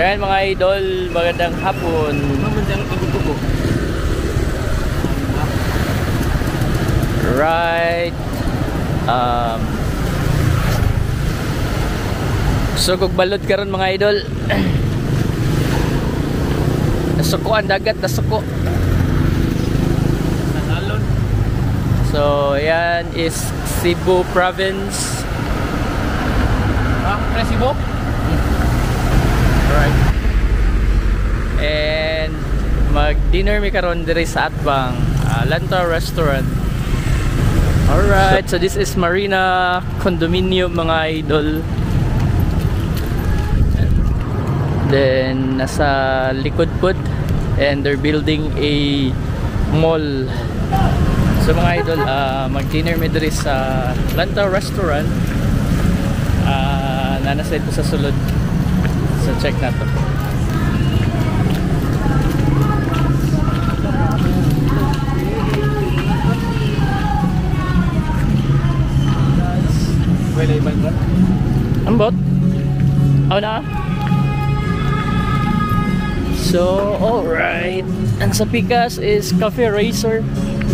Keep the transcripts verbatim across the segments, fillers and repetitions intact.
So yan mga idol, magandang hapon. Right. Um, so kung balod karon mga idol. Nasuko ang dagat, nasuko. So yan is Cebu province. Ah, Cebu? Right. And mag-dinner mi karon diri sa Atbang, uh, Lantaw restaurant. Alright, so this is Marina Condominium mga idol. Then nasa likod pod, and they're building a mall. So mga idol, uh, mag-dinner mi diri sa Lantaw restaurant. Uh, nanaside ko sa sulod. So check na to. Wala ibang ba? Ambot? Oh na? So, alright. And sa Pikas is Cafe Racer.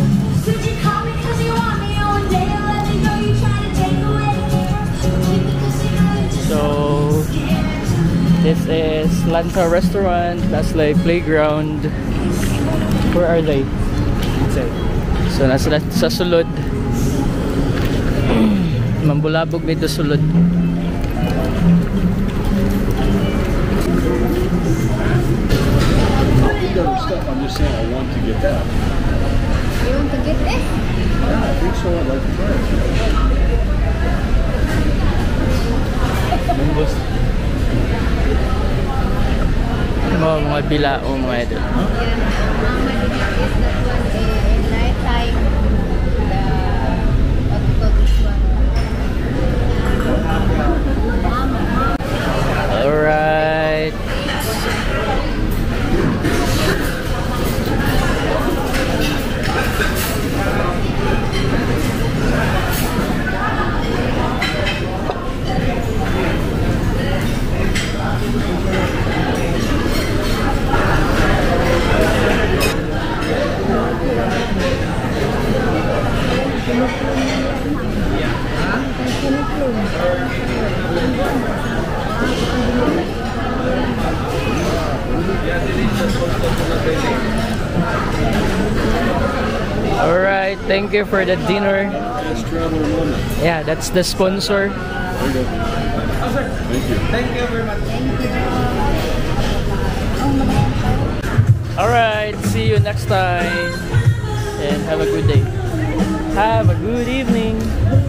So, this is Lantaw restaurant. That's like playground. Where are they? Inside. So, nasa sa sulod. Mambulabog dito sulod. Stuff. I'm just saying I want to get that. You want to get this? Yeah, I think so. I'd like to try it. Ano mo mga bilao mga idol? Yan, Mama did not is that one in night time. The what we call this one? Mama. Alright. Alright, thank you for the dinner. Yeah, that's the sponsor. Thank you. Thank you very much. Alright, see you next time. And have a good day. Have a good evening.